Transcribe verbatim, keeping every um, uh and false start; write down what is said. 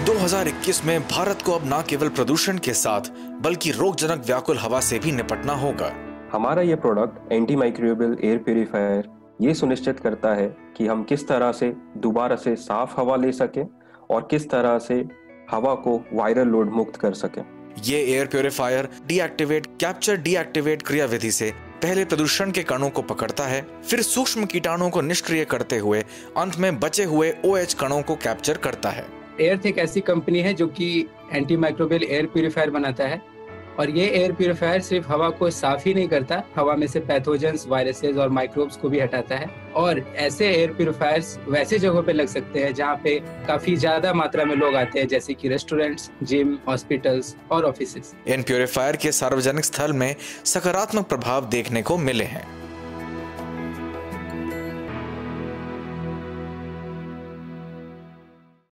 दो हज़ार इक्कीस में भारत को अब न केवल प्रदूषण के साथ बल्कि रोगजनक व्याकुल हवा से भी निपटना होगा। हमारा ये product anti microbial air purifier ये सुनिश्चित करता है कि हम किस तरह से दोबारा से साफ हवा ले सकें और किस तरह से हवा को वायरल लोड मुक्त कर सकें। ये air purifier deactivate capture deactivate क्रियाविधि से पहले प्रदूषण के कणों को पकड़ता है, फिर सूक्ष्म कीटाणुओं को निष्क्रिय करते हुए अंत में बचे हुए ओएच कणों को कैप्चर करता है। एयर्थ एक ऐसी कंपनी है जो कि एंटी माइक्रोबियल एयर प्यूरिफायर बनाता है और ये एयर प्यूरिफायर सिर्फ हवा को साफ ही नहीं करता, हवा में से पैथोजेंस, वायरसेस और माइक्रोब्स को भी हटाता है। और ऐसे एयर प्यूरिफायर्स वैसे जगहों पे लग सकते हैं जहाँ पे काफी ज्यादा मात्रा में लोग आते हैं, जैसे कि रेस्टोरेंट्स, जिम, हॉस्पिटल्स और ऑफिसेस। इन प्यूरिफायर के सार्वजनिक स्थल में सकारात्मक प्रभाव देखने को मिले हैं।